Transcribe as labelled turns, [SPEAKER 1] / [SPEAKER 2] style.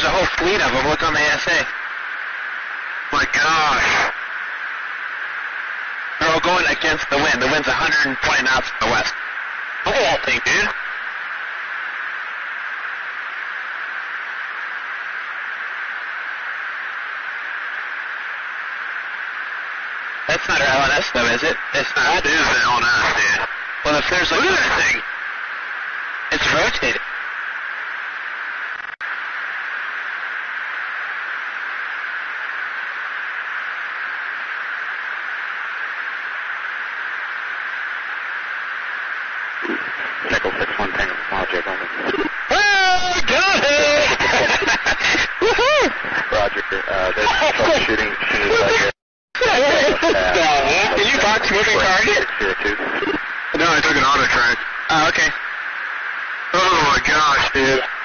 [SPEAKER 1] a whole fleet of them. Look on the ASA.
[SPEAKER 2] My gosh.
[SPEAKER 1] They're all going against the wind. The wind's 120 knots from the west.
[SPEAKER 2] Look at that thing, dude.
[SPEAKER 1] That's not our LNS, though, is it? It's not.
[SPEAKER 2] That is the LNS, dude.
[SPEAKER 1] Well, if there's like...
[SPEAKER 2] Look at that thing.
[SPEAKER 1] It's rotating.
[SPEAKER 2] Echo 6-1 Tango Roger, over.
[SPEAKER 1] Oh, got it! Woohoo!
[SPEAKER 2] Roger, there's troubleshooting as soon as I get...
[SPEAKER 1] Can you box moving target?
[SPEAKER 2] 602. No, I took an auto track.
[SPEAKER 1] Oh, okay.
[SPEAKER 2] Oh my gosh, dude.